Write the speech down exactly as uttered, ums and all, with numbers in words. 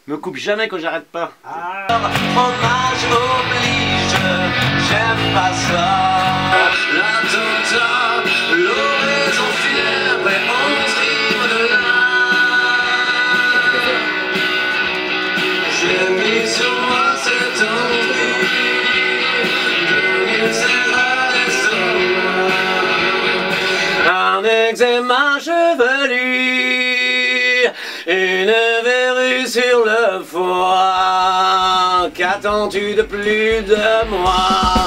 Me coupe jamais quand j'arrête pas. Ah. Hommage oblige, j'aime pas ça. L'attentat, l'oraison fière et onze rimes de là. J'ai mis sur moi cette envie de laisser à l'estomac. Un eczéma chevelu, une verrue sur le foie. Qu'attends-tu de plus de moi?